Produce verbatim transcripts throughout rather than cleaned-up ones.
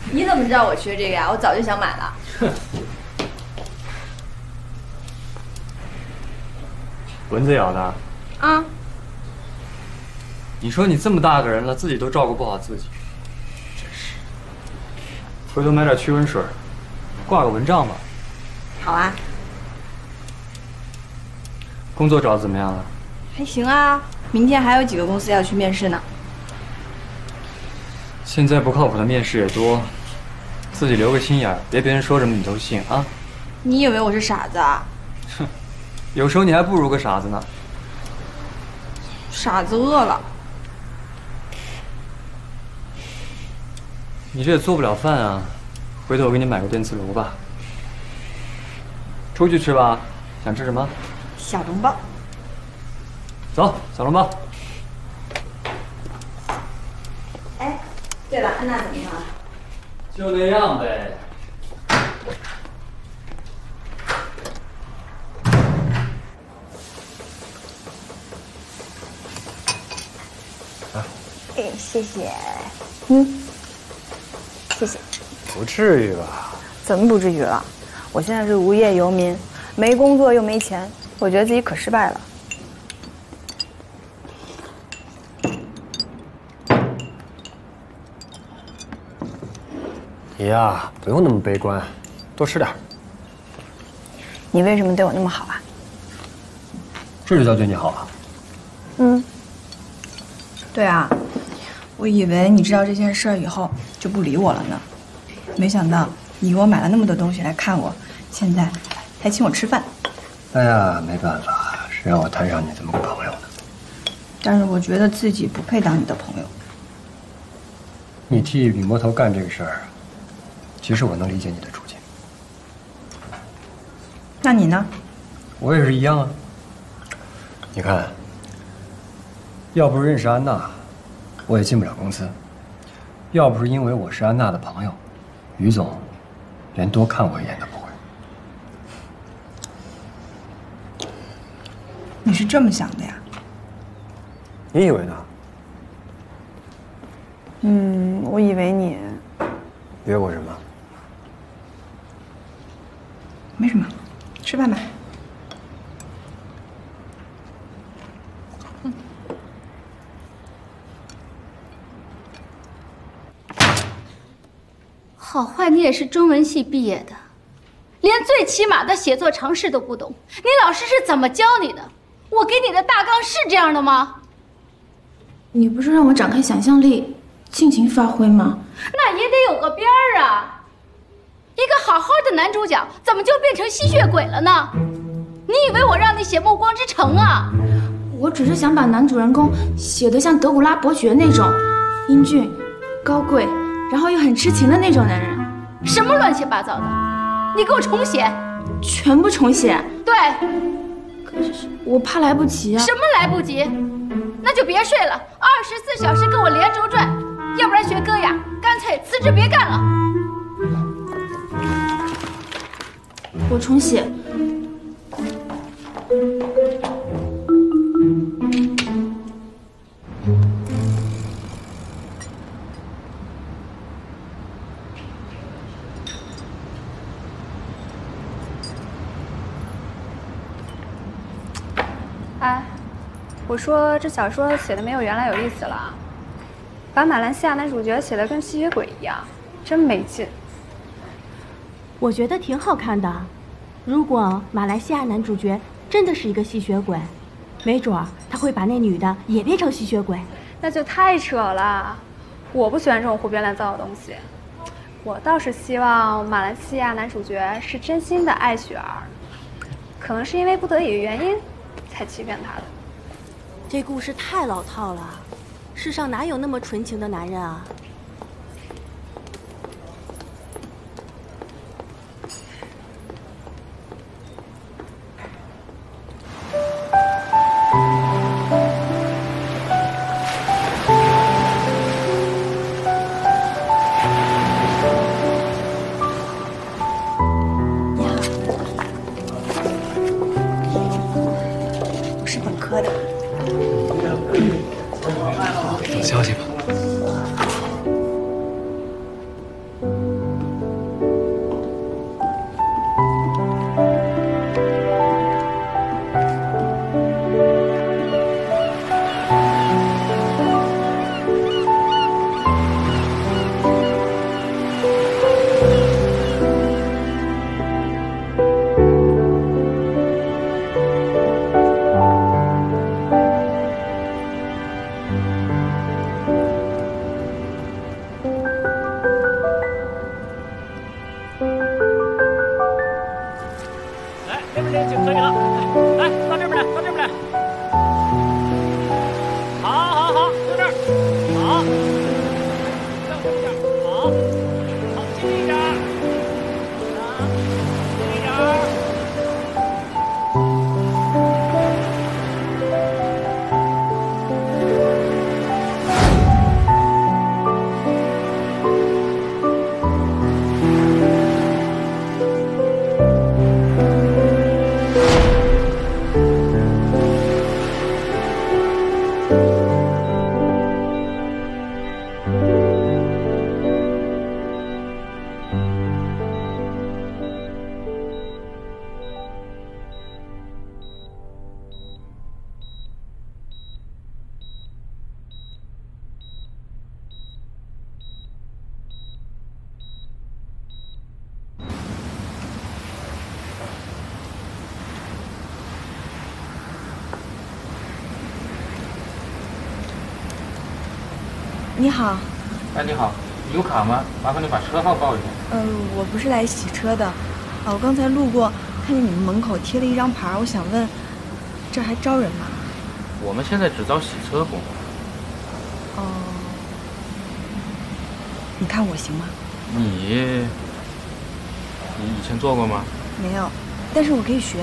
你怎么知道我缺这个呀？我早就想买了。哼。 蚊子咬的。 啊。 你说你这么大个人了，自己都照顾不好自己，真是。回头买点驱蚊水，挂个蚊帐吧。 好啊。 工作找的怎么样了？ 还行啊，明天还有几个公司要去面试呢。 现在不靠谱的面试也多，自己留个心眼儿，别别人说什么你都信啊。 你以为我是傻子啊？ 哼，有时候你还不如个傻子呢。 傻子饿了。 你这也做不了饭啊，回头我给你买个电磁炉吧。出去吃吧，想吃什么？ 小笼包。 走，小笼包。 哎，对了，安娜怎么样了？ 就那样呗。 啊，哎，谢谢。嗯，谢谢。 不至于吧？ 怎么不至于了？我现在是无业游民，没工作又没钱，我觉得自己可失败了。 你呀，不用那么悲观，多吃点。 你为什么对我那么好啊？ 这就叫对你好啊？ 嗯，对啊，我以为你知道这件事儿以后就不理我了呢，没想到你给我买了那么多东西来看我，现在还请我吃饭。 哎呀，没办法，谁让我摊上你这么个朋友呢？ 但是我觉得自己不配当你的朋友。 你替女魔头干这个事儿，其实我能理解你的处境。 那你呢？ 我也是一样啊。你看，要不是认识安娜，我也进不了公司；要不是因为我是安娜的朋友，于总连多看我一眼都不会。 你是这么想的呀？ 你以为呢？ 嗯，我以为你约过什么？ 没什么，吃饭吧。嗯。 好坏你也是中文系毕业的，连最起码的写作常识都不懂，你老师是怎么教你的？我给你的大纲是这样的吗？ 你不是让我展开想象力，尽情发挥吗？ 那也得有个边儿啊！一个好好的男主角，怎么就变成吸血鬼了呢？你以为我让你写《暮光之城》啊？ 我只是想把男主人公写得像德古拉伯爵那种英俊、高贵，然后又很痴情的那种男人。 什么乱七八糟的！你给我重写， 全部重写。 对。 可是我怕来不及啊！ 什么来不及？那就别睡了，二十四小时跟我连轴转，要不然学歌呀，干脆辞职别干了。 我重写。 哎，我说这小说写的没有原来有意思了，把马来西亚男主角写的跟吸血鬼一样，真没劲。 我觉得挺好看的，如果马来西亚男主角真的是一个吸血鬼，没准儿他会把那女的也变成吸血鬼， 那就太扯了。我不喜欢这种胡编乱造的东西，我倒是希望马来西亚男主角是真心的爱雪儿，可能是因为不得已的原因才欺骗他的。 这故事太老套了，世上哪有那么纯情的男人啊？ 等消息吧。 你好。 哎，你好，有卡吗？麻烦你把车号报一下。 嗯、呃，我不是来洗车的，啊，我刚才路过，看见你们门口贴了一张牌，我想问，这儿还招人吗？ 我们现在只招洗车工。 哦，你看我行吗？ 你，你以前做过吗？ 没有，但是我可以学。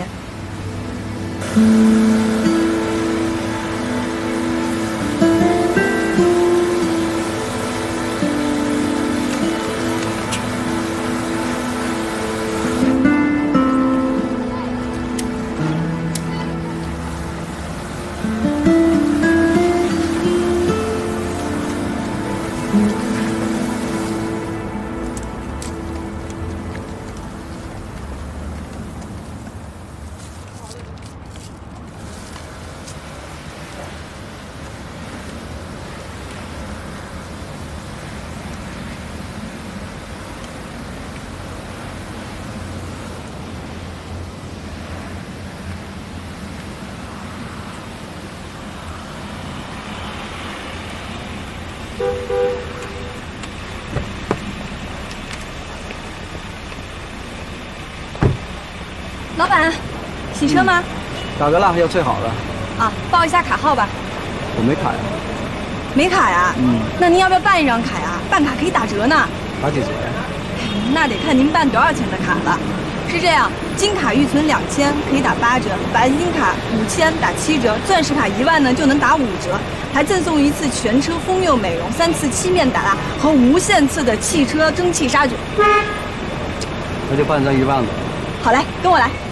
老板，洗车吗？ 打个蜡要最好的。 啊，报一下卡号吧。 我没卡呀。 没卡呀？嗯。那您要不要办一张卡呀？办卡可以打折呢。 打几折？ 那得看您办多少钱的卡了。是这样，金卡预存两千可以打八折，白金卡五千打七折，钻石卡一万呢就能打五折，还赠送一次全车封釉美容、三次漆面打蜡和无限次的汽车蒸汽杀菌。 那就办张一万吧。 好嘞，跟我来。